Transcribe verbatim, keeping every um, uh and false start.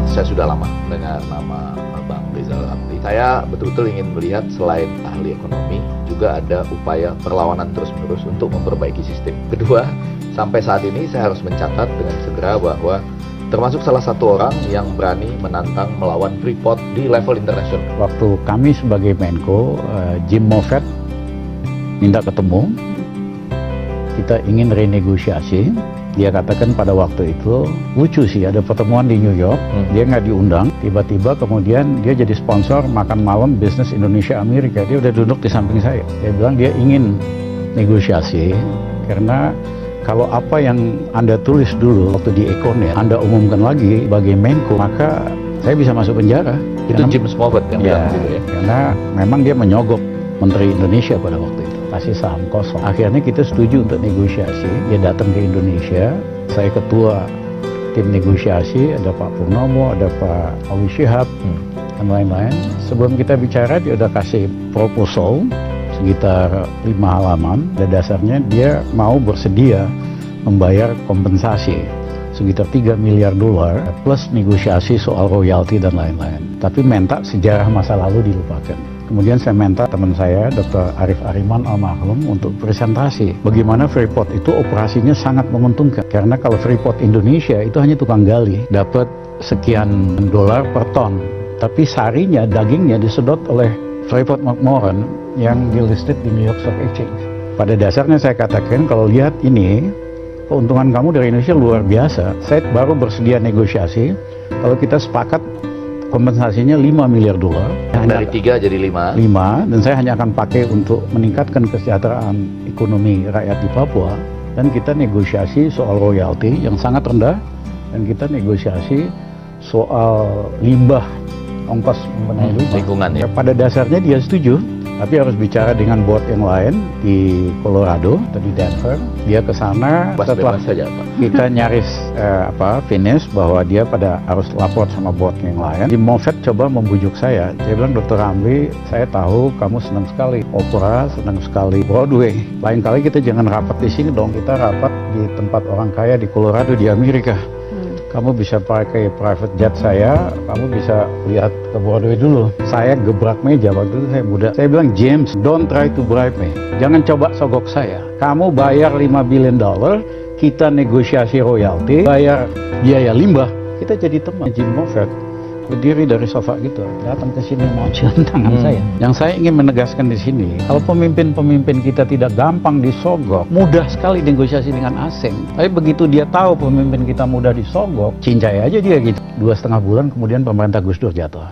saya sudah lama dengan nama Bang Rizal Ramli. Saya betul-betul ingin melihat selain ahli ekonomi, juga ada upaya perlawanan terus-menerus untuk memperbaiki sistem. Kedua, sampai saat ini saya harus mencatat dengan segera bahwa termasuk salah satu orang yang berani menantang melawan Freeport di level internasional. Waktu kami sebagai Menko, Jim Moffett minta ketemu, kita ingin renegosiasi. Dia katakan pada waktu itu, lucu sih, ada pertemuan di New York, hmm. dia nggak diundang, tiba-tiba kemudian dia jadi sponsor makan malam bisnis Indonesia Amerika. Dia udah duduk di samping saya. Dia bilang dia ingin negosiasi, karena kalau apa yang Anda tulis dulu waktu di Econ ya, Anda umumkan lagi sebagai Menko, maka saya bisa masuk penjara. Itu karena, Jim Moffett yang ya, bilang gitu ya? Karena memang dia menyogok Menteri Indonesia pada waktu itu, kasih saham kosong. Akhirnya kita setuju untuk negosiasi, dia datang ke Indonesia, saya ketua tim negosiasi, ada Pak Purnomo, ada Pak Awi Syihab, hmm. dan lain-lain. Sebelum kita bicara, dia udah kasih proposal sekitar lima halaman, dan dasarnya dia mau bersedia membayar kompensasi sekitar tiga miliar dolar plus negosiasi soal royalti dan lain-lain. Tapi minta sejarah masa lalu dilupakan. Kemudian saya minta teman saya, Doktor Arif Ariman almarhum, untuk presentasi bagaimana Freeport itu operasinya sangat menguntungkan. Karena kalau Freeport Indonesia itu hanya tukang gali, dapat sekian dolar per ton. Tapi sarinya, dagingnya disedot oleh Freeport McMoran yang dilisted di New York Stock Exchange. Pada dasarnya saya katakan, kalau lihat ini, keuntungan kamu dari Indonesia luar biasa. Saya baru bersedia negosiasi, kalau kita sepakat kompensasinya lima miliar dolar. Dari tiga jadi lima. lima, dan saya hanya akan pakai untuk meningkatkan kesejahteraan ekonomi rakyat di Papua. Dan kita negosiasi soal royalti yang sangat rendah, dan kita negosiasi soal limbah, ongkos membenahi hmm, lingkungan ya. Pada dasarnya dia setuju, tapi harus bicara dengan board yang lain di Colorado atau di Denver. Dia ke sana setelah saja, Pak. Kita nyaris eh, apa finish bahwa dia pada harus lapor sama board yang lain. Jim Moffett coba membujuk saya. Dia bilang, Doktor Ramli, saya tahu kamu senang sekali opera, senang sekali Broadway. Lain kali kita jangan rapat di sini dong. Kita rapat di tempat orang kaya di Colorado di Amerika. Kamu bisa pakai private jet saya, kamu bisa lihat ke Broadway dulu. Saya gebrak meja waktu itu saya muda. Saya bilang, James, don't try to bribe me. Jangan coba sogok saya. Kamu bayar lima billion dollar, kita negosiasi royalti, bayar biaya limbah, kita jadi teman. Jim Moffett berdiri dari sofa gitu, datang ke sini mau cium tangan hmm. saya. Yang saya ingin menegaskan di sini, kalau pemimpin-pemimpin kita tidak gampang disogok, mudah sekali negosiasi dengan asing. Tapi begitu dia tahu pemimpin kita mudah disogok, cincai aja dia gitu. Dua setengah bulan kemudian pemerintah Gus Dur jatuh.